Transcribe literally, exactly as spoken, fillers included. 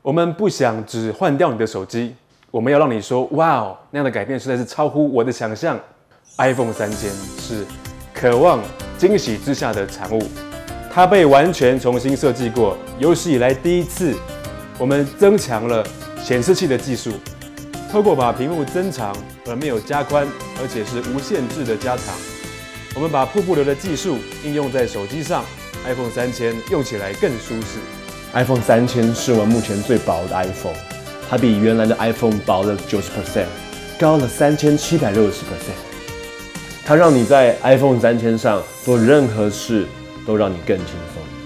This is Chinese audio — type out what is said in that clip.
我们不想只换掉你的手机，我们要让你说哇哦，那样的改变实在是超乎我的想象。iPhone 三千是渴望惊喜之下的产物，它被完全重新设计过，有史以来第一次，我们增强了显示器的技术，透过把屏幕增长而没有加宽，而且是无限制的加长，我们把瀑布流的技术应用在手机上 ，iPhone 三千用起来更舒适。 iPhone 三千是我们目前最薄的 iPhone， 它比原来的 iPhone 薄了 百分之九十， 高了三千七百六十 percent。它让你在 iPhone 三千上做任何事都让你更轻松。